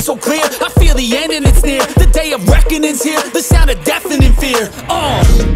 so clear. I feel the end and it's near. The day of reckoning's here. The sound of deafening fear.